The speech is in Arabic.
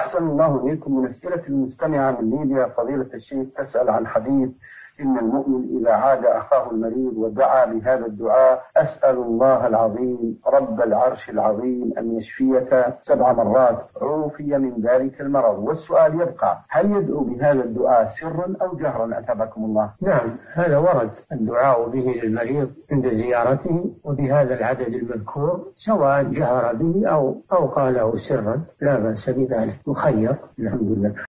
أحسن الله إليكم. من أسئلة المستمعة من ليبيا، فضيلة الشيخ تسأل عن حديث إن المؤمن إذا عاد أخاه المريض ودعا بهذا الدعاء: أسأل الله العظيم رب العرش العظيم أن يشفيك 7 مرات، عوفي من ذلك المرض. والسؤال يبقى: هل يدعو بهذا الدعاء سرا أو جهرا أثابكم الله؟ نعم، هذا ورد الدعاء به للمريض عند زيارته وبهذا العدد المذكور، سواء جهر به أو قاله سرا، لا بأس بذلك، مخير. الحمد لله.